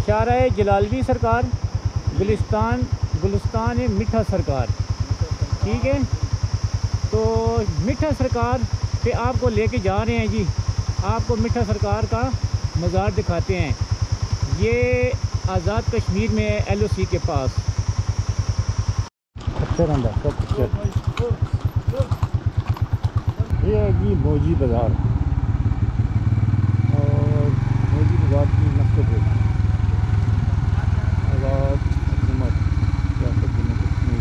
शाहराए जलालवी सरकार, गुलिस्तान मिठा सरकार। ठीक है, तो मिठा सरकार पे आपको लेके जा रहे हैं जी। आपको मिठा सरकार का मज़ार दिखाते हैं। ये आज़ाद कश्मीर में है, LOC के पास। ये है जी मौजी बाज़ार, और मौजी बाज़ार की मस्जिद है आज़ाद हुकूमत रियासत जम्मू कश्मीर।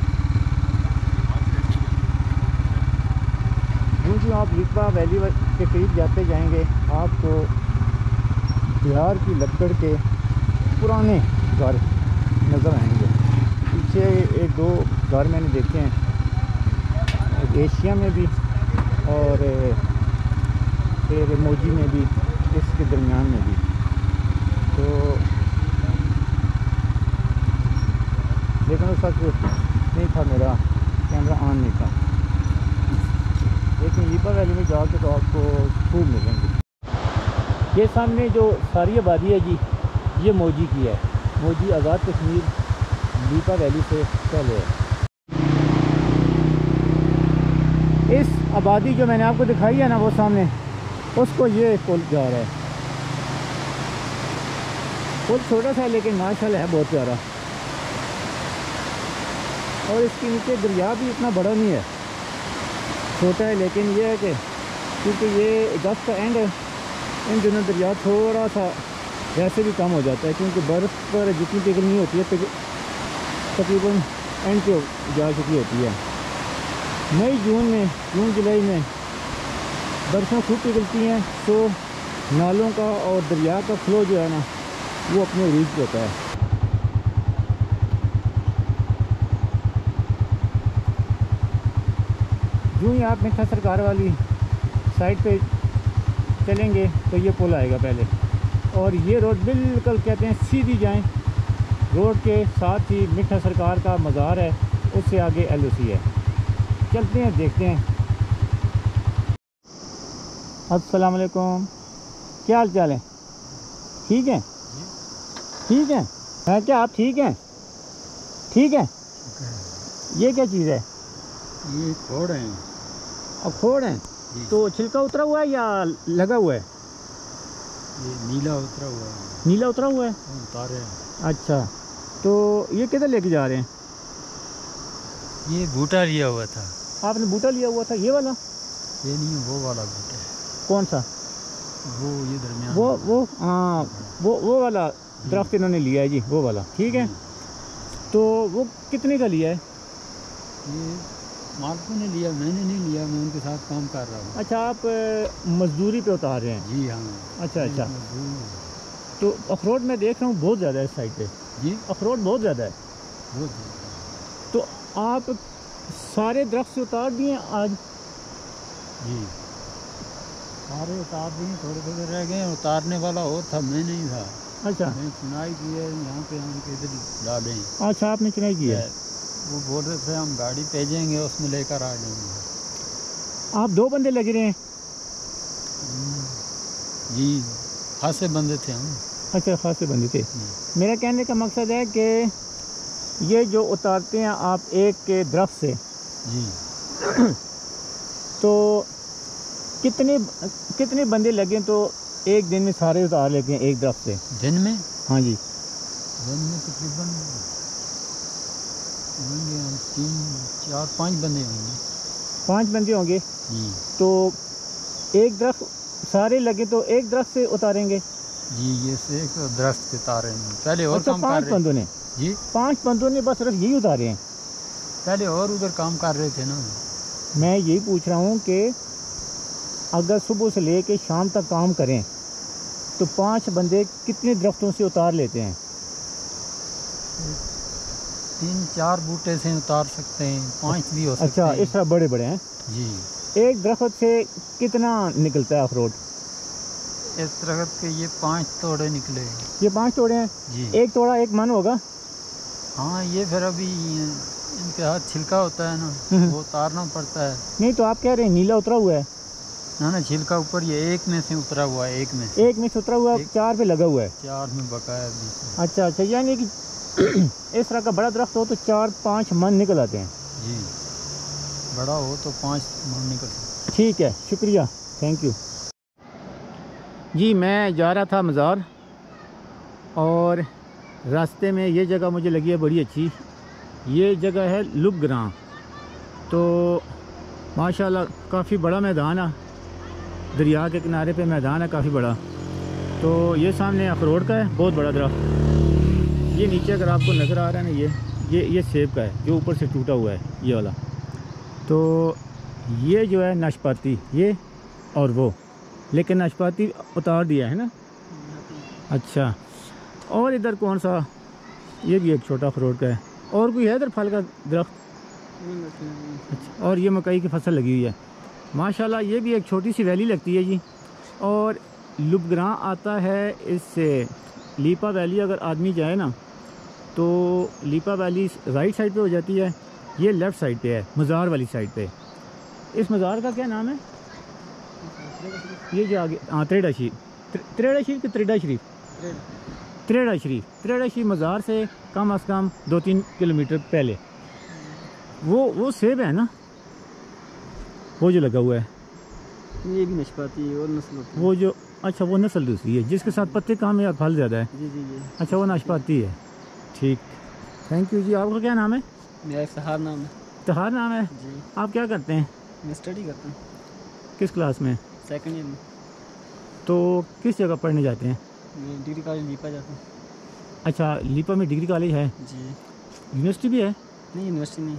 यूँ जी आप लिपा वैली के करीब जाते जाएंगे, आपको बिहार की लकड़ के पुराने घर नज़र आएंगे। पीछे एक दो घर मैंने देखे हैं, एशिया में भी और फिर मौजी में भी, इसके दरमियान में भी। तो लेकिन उस वक्त नहीं था, मेरा कैमरा ऑन नहीं था, लेकिन लिपा वैली में जाके तो आपको खूब मिलेंगे। ये सामने जो सारी आबादी है जी, ये मौजी की है। मौजी आज़ाद कश्मीर लिपा वैली से पहले है। इस आबादी जो मैंने आपको दिखाई है ना, वो सामने, उसको ये पुल जा रहा है। पुल छोटा सा है लेकिन माशाल्लाह है बहुत प्यारा, और इसके नीचे दरिया भी इतना बड़ा नहीं है, छोटा है। लेकिन ये है कि क्योंकि ये अगस्त का एंड है, इन दिनों दरिया थोड़ा सा वैसे भी कम हो जाता है, क्योंकि बर्फ़ पर जितनी पिघलनी होती है तकरीबन एंड पे जा चुकी होती है। मई जून जुलाई में बर्फ़ें खूब पिघलती हैं, तो नालों का और दरिया का फ्लो जो है ना, वो अपने उरूज पे होता है। यूँ ही आप मिठा सरकार वाली साइड पे चलेंगे तो ये पुल आएगा पहले, और ये रोड बिल्कुल कहते हैं सीधी जाएं, रोड के साथ ही मिठा सरकार का मज़ार है, उससे आगे LOC है। चलते हैं, देखते हैं। अस्सलाम वालेकुम, क्या हाल चाल है? ठीक है, ठीक है क्या आप ठीक हैं? ठीक है। ये क्या चीज़ है? ये खोड़ हैं। अखरोट हैं, तो छिलका उतरा हुआ है या लगा हुआ है? ये नीला उतरा हुआ है। नीला उतरा हुआ है, उतारे हैं। अच्छा, तो ये किधर लेके जा रहे हैं? ये बूटा लिया हुआ था। आपने बूटा लिया हुआ था, ये वाला? ये नहीं, वो वाला बूटा है। कौन सा? वो ये दरमियान वो हाँ, वो वाला दरख्त इन्होंने लिया है जी, वो वाला। ठीक है, तो वो कितने का लिया है? ये मालिकों ने लिया, मैंने नहीं लिया, मैं उनके साथ काम कर रहा हूँ। अच्छा, आप मजदूरी पे उतार रहे हैं? जी हाँ। अच्छा, तो अखरोट मैं देख रहा हूँ बहुत ज़्यादा है इस साइड पे जी, अखरोट बहुत ज़्यादा है। बहुत। तो आप सारे दरख्त से उतार दिए आज? जी, सारे उतार दिए, थोड़े थोड़े रह गए। उतारने वाला और था, मैं नहीं था। अच्छा, मैं चुनाई की है, यहाँ पे हम इधर डालें। अच्छा, आपने चुनाई की है। वो बोल रहे थे हम गाड़ी भेजेंगे, उसमें लेकर आ जाएंगे। आप 2 बंदे लगे रहे हैं? जी, खासे बंदे थे हम। अच्छा, खासे बंदे थे। मेरा कहने का मकसद है कि ये जो उतारते हैं आप एक के दरख्त से जी, तो कितने बंदे लगे तो एक दिन में सारे उतार लेते हैं एक दरख्त से? दिन में? हाँ जी, दिन में तकरीबन होंगे 3, 4, 5 बंदे होंगे। 5 बंदे होंगे जी। तो एक दरख्त सारे लगे तो एक दरख्त से उतारेंगे? जी, ये से एक दरख्त के तारे हैं। पहले और अच्छा, काम कर 5 रहे बंदों ने? जी, 5 बंदों ने बस सिर्फ यही उतारे हैं? पहले और उधर काम कर रहे थे ना। मैं यही पूछ रहा हूँ कि अगर सुबह से ले कर शाम तक काम करें तो 5 बंदे कितने दरख्तों से उतार लेते हैं? 3-4 बूटे से उतार सकते हैं, 5 भी हो सकते अच्छा, हैं। इस तरह बड़े बड़े हैं। जी, एक दरख्त से कितना निकलता है अखरोट? इस दरख्त के ये 5 तोड़े निकले। ये 5 तोड़े हैं? जी। एक तोड़ा 1 मन होगा? हाँ, ये फिर अभी इनके हाथ छिलका होता है ना, वो उतारना पड़ता है। नहीं, तो आप कह रहे हैं नीला उतरा हुआ है? ना छिलका ऊपर ये एक में से उतरा हुआ है, एक में से ایک میں سے اترا ہوا ہے, 4 پہ لگا ہوا ہے. 4 میں بقایا بھی. اچھا اچھا، یعنی کہ اس طرح کا بڑا درخت ہو تو 4-5 من نکل آتے ہیں. جی بڑا ہو تو 5 من نکل. ٹھیک ہے، شکریہ، تھینک یو. جی میں جا رہا تھا مزار، اور راستے میں یہ جگہ مجھے لگی ہے بڑی اچھی. یہ جگہ ہے لب گراں. تو ماشاءاللہ کافی بڑا میدان ہے، دریا کے کنارے پہ میدان ہے کافی بڑا. تو یہ سامنے اخروٹ کا ہے، بہت بڑا درخت. یہ نیچے اگر آپ کو نظر آ رہا ہے نا، یہ سیب کا ہے جو اوپر سے ٹوٹا ہوا ہے یہ والا. تو یہ جو ہے ناشپاتی، یہ اور وہ، لیکن ناشپاتی اتار دیا ہے نا. اچھا، اور ادھر کون سا، یہ بھی ایک چھوٹا اخروٹ کا ہے. اور کوئی ہے ادھر پھل کا درخت؟ اچھا، اور یہ مکئی کی فصل لگی ہوئی ہے ماشاءاللہ. یہ بھی ایک چھوٹی سی ویلی لگتی ہے جی. اور لب گراں آتا ہے اس سے لیپا ویلی. اگر آدمی جائے نا تو لیپا ویلی رائٹ سائڈ پہ ہو جاتی ہے، یہ لیفٹ سائڈ پہ ہے مزار والی سائڈ پہ. اس مزار کا کیا نام ہے؟ یہ جو آگے تریڑا شریف. تریڑا شریف کہ تریڈا شریف؟ تریڑا شریف. تریڑا شریف مزار سے کم از کم 2-3 کلومیٹر پہلے. وہ سیب ہے نا، وہ جو لگا ہوا ہے، یہ بھی ناشپاتی اور نسل ہوتی ہے. وہ جو، اچھا وہ نسل دوسری ہے جس کے ساتھ پتے کام ہے اور پھل زیادہ ہے. جی جی جی. اچھا وہ ناشپاتی ہے. ٹھیک، تھینک یو جی. آپ کا کیا نام ہے؟ میرا ایک سہار نام ہے. تہار نام ہے. جی آپ کیا کرتے ہیں؟ میں اسٹڈی کرتا ہوں کس کلاس میں؟ 2nd ایئر میں. تو کس جگہ پڑھنے جاتے ہیں؟ میں ڈگری کالج لیپا جاتا ہوں. اچھا لیپا میں ڈگری کالج ہے؟ جی. یونیورسٹی بھی ہے؟ نہیں یونیورسٹی نہیں.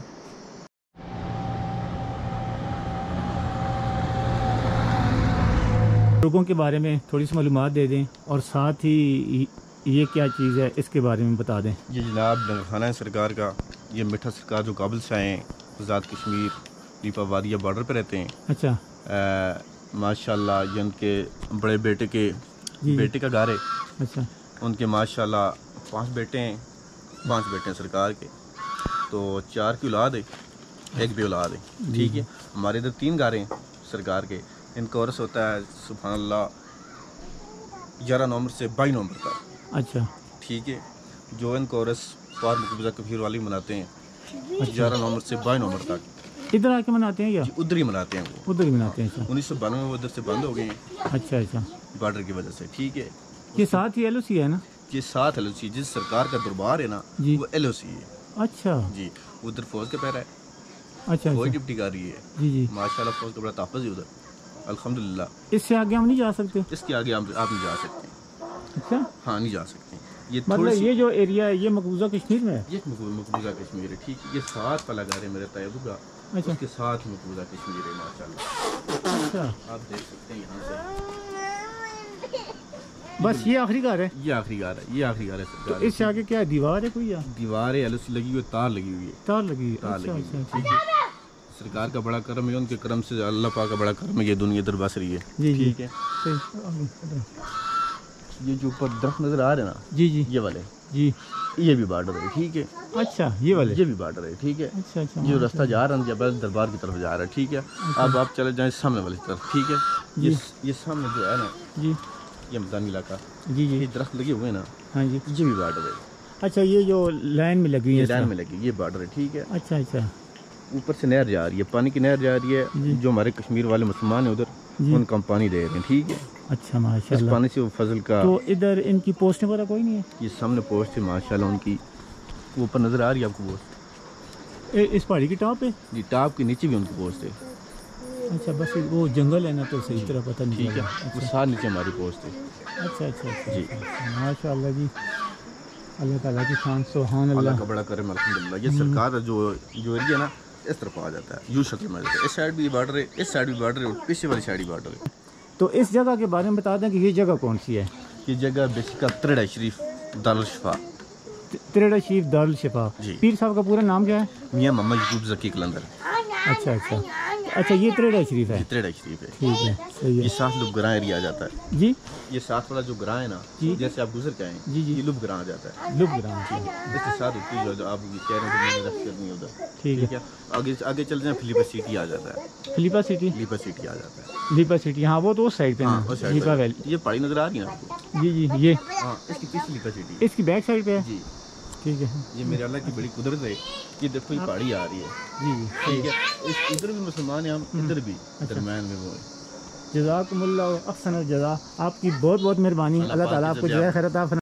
لوگوں کے بارے میں تھوڑی سی معلومات دے دیں، اور ساتھ ہی یہ کیا چیز ہے اس کے بارے میں بتا دیں. یہ جناب ڈنگر خانہ ہے سرکار کا. یہ میٹھا سرکار جو کابل سے آئے ہیں، آزاد کشمیر لیپا وادیہ بارڈر پہ رہتے ہیں. اچھا ماشاءاللہ یہ ان کے بڑے بیٹے کے بیٹے کا گھر ہے. اچھا، ان کے ماشاءاللہ 5 بیٹے ہیں. 5 بیٹے ہیں سرکار کے. تو 4 کی اولاد ہے، 1 بھی اولاد ہے. ٹھیک ہے. ہمارے ادھر 3 گھر ہیں سرکار کے. ان کا عرس ہوتا ہے سبحان اللہ 11 نومبر سے 22 نومبر تک. اچھا ٹھیک ہے. جو ان کا عرس پار مقبوضہ کبیر والی مناتے ہیں 11 نومبر سے 22 نومبر تک. ادھر آ کے مناتے ہیں یا ادھر ہی مناتے ہیں وہ. ادھر ہی مناتے ہیں؟ 1992 میں وہ ادھر سے بند ہو گئے ہیں اچھا اچھا. بارڈر کی وجہ سے. ٹھیک ہے. یہ ساتھ ہی ایل او سی ہے نا؟ یہ 7 LOC جس سرکار کا دربار ہے نا جی. وہ LOC ہے. اچھا جی. ادھر فوج کا پیرا ہے، اچھا فوج اچھا. ڈپٹی کر رہی ہے. جی جی. ماشاءاللہ فوج کا بڑا تحفظ ہے ادھر الحمدللہ. اس سے آگے ہم نہیں جا سکتے؟ اس کے آگے آپ نہیں جا سکتے. اچھا، ہاں نہیں جا سکتے. یہ مطلب تھوڑی سی یہ جو ایریا ہے یہ مقبوضہ کشمیر میں ہے؟ یہ مقبوضہ کشمیر ہے. ٹھیک ہے. یہ 7 والا گھر ہے میرے طیبو کا، اچھا اس کے ساتھ مقبوضہ کشمیر ہے ماشاءاللہ. اچھا. آپ دیکھ سکتے ہیں یہاں سے. بس یہ آخری گھر ہے؟ یہ آخری گھر ہے. یہ آخری گھر ہے تو سرکار. اس سے آگے کیا ہے، دیوار ہے کوئی یا دیوار ہے LOC لگی ہوئی ہے، تار لگی ہوئی ہے. تار لگی ہے؟ تار اچھا لگی اچھا ہوئی ہے. اچھا. ٹھیک ہے. سرکار کا بڑا کرم ہے، ان کے کرم سے اللہ پاک کا بڑا کرم ہے، یہ دنیا ادھر بس رہی ہے. جی جی. ٹھیک ہے. صحیح. آگے. یہ جو اوپر درخت نظر آ رہے ہیں نا، جی جی یہ والے، جی. یہ بھی بارڈر ہے. ٹھیک ہے. اچھا یہ والے؟ یہ بھی بارڈر ہے. ٹھیک ہے. اچھا اچھا. جو راستہ جا رہا ہے جبل دربار کی طرف جا رہا ہے. ٹھیک ہے. اب آپ چلے جائیں سامنے والی طرف. ٹھیک ہے. جی. یہ سامنے جو ہے نا، جی یہ میدانی علاقہ، جی یہ جی. درخت لگے ہوئے ہیں نا، ہاں جی. یہ بھی بارڈر ہے. اچھا یہ جو لائن میں لگی یہ ہے لائن میں لگی، یہ بارڈر ہے. ٹھیک ہے. اچھا اچھا. اوپر سے نہر جا رہی ہے، پانی کی نہر جا رہی ہے. جی. جو ہمارے کشمیر والے مسلمان ہیں ادھر، جی. ان کو ہم پانی دے رہے ہیں. ٹھیک ہے. اچھا ماشاء اس اللہ. پانی سے وہ فضل کا، تو ادھر ان کی پوسٹیں وغیرہ کوئی نہیں ہے؟ یہ سامنے پوسٹ ہے ماشاءاللہ ان کی، وہ اوپر نظر آ رہی ہے آپ کو پوسٹ. اس پہاڑی کی ٹاپ پہ؟ جی. ٹاپ کے نیچے بھی ان کی پوسٹ ہے. اچھا بس وہ جنگل ہے نا تو صحیح طرح پتہ نہیں ٹھیک ہے. چلا. وہ ساتھ نیچے ہماری پوسٹ ہے. اچھا اچھا اچھا. جی. ماشاء اللہ جی. اللہ تعالیٰ کی شان، سبحان اللہ اللہ. کا بڑا کرم الحمدللہ. یہ سرکار جو ایریا نا اس طرف آ جاتا ہے، یو شکل میں جاتا ہے. اس سائڈ بھی بارڈر ہے، اس سائڈ بھی بارڈر ہے، اور پیچھے والی سائڈ بھی بارڈر ہے. تو اس جگہ کے بارے میں بتا دیں کہ یہ جگہ کون سی ہے؟ یہ جگہ بیسیکل تریڑا شریف دارالشفا. تریڑا شریف دارالشفا. جی. پیر صاحب کا پورا نام کیا ہے؟ میاں محمد یعقوب ذکی قلندر. اچھا اچھا. اچھا یہ تریڑا شریف ہے. تریڑا شریف ہے. ٹھیک ہے صحیح یہ ہے. ساتھ لب گراں ایریا آ جاتا ہے. جی یہ ساتھ والا جو گراں ہے نا, جی. جیسے آپ گزر کے آئیں, جی جی یہ لب گراں آ جاتا ہے. لب گراں. اس کے ساتھ ہوتی ہے جو آپ کہہ رہے ہیں کہ رفت کرنی ہے ادھر. ٹھیک ہے. آگے چل جائیں فلیپا سٹی آ جاتا ہے. فلیپا سٹی. فلیپا سٹی آ جاتا ہے. لیپا سٹی, ہاں وہ تو اس سائڈ پہ ہاں ہے. اس سائڈ لیپا پہ. ویلی. یہ پہاڑی نظر آ رہی ہے آپ کو. جی جی یہ ہاں اس کی پیچھے لیپا سٹی. اس کی بیک سائڈ پہ ہے. جی ٹھیک ہے. یہ میرے اللہ کی بڑی قدرت ہے. یہ دیکھو یہ پہاڑی آ رہی ہے. جی جی ٹھیک ہے. ادھر بھی مسلمان ہیں ہم, ادھر بھی درمیان میں وہ ہے. جزاکم اللہ احسن الجزا. آپ کی بہت بہت مہربانی. اللہ تعالیٰ آپ کو جزائے خیر عطا فرمائے.